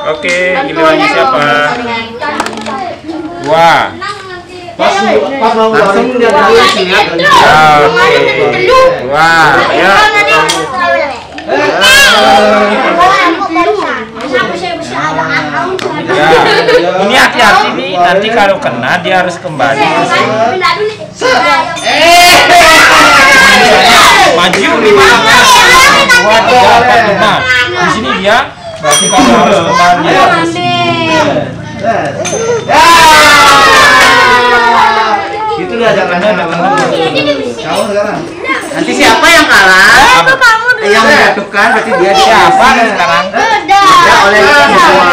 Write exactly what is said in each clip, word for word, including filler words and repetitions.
Oke, gilirannya siapa? Wah. Pas pas mau langsung dia dulu lihat. Oke. Wah, ya. Ya. Ini hati-hati nih, nanti kalau kena dia harus kembali ke sini. Maju lima, dua, tiga, empat, lima. Di sini dia berarti kamu harus kembali ke sini. Itu dia jangan kamu sekarang. Nanti siapa yang kalah? Yang menjatuhkan berarti dia Siapa sekarang? Ya oleh semua.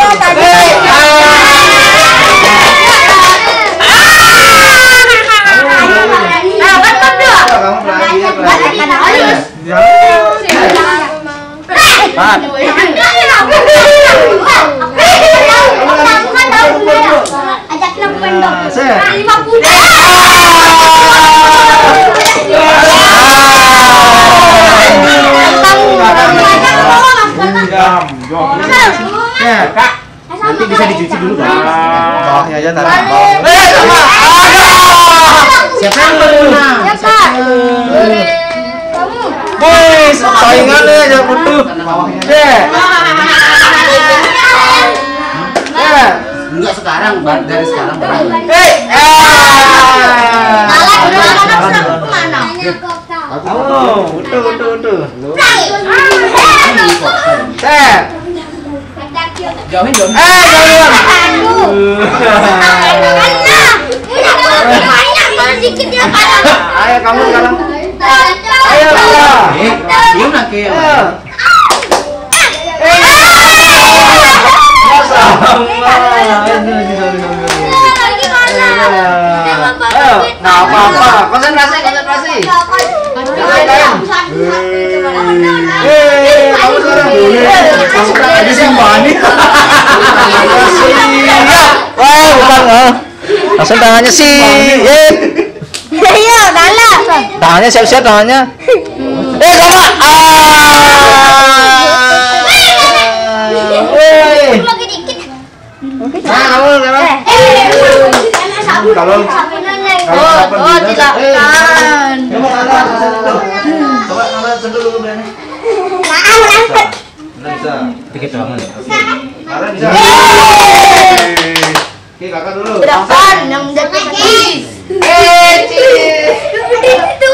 Nanti bisa dicuci dulu kan? Bawahnya aja taruh bawah. Siapa yang menang? Boys, saingannya aja butuh. Deh. Eh, Enggak sekarang, dari sekarang. eh. Oh, betul betul betul. Eh. Jauhin jauhin. Eh, jauhin. Ayo kamu sekarang. Ayo lah. Diam lagi ya. Nah, apa-apa. Konsentrasi, konsentrasi. Eh, kamu sekarang. Kamu tadi Simbani. Wah, bukan. Langsung tangannya sih. Iya, Nala. Tangannya siap-siap tangannya. Eh, sama. Ah. Lagi dikit. Nah, kamu sekarang. Kalau Oh, oh, tidak kan. coba Nala sentuh dulu. Coba Nala sentuh dulu berani. Nala bisa. Dikit doang. Nala bisa. Oke, kakak dulu. Depan yang detik. Eh, Cis. Itu.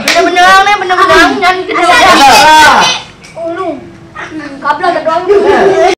Bener-bener nih, bener-bener dan kita Nala. Ulu. Kabel ada doang.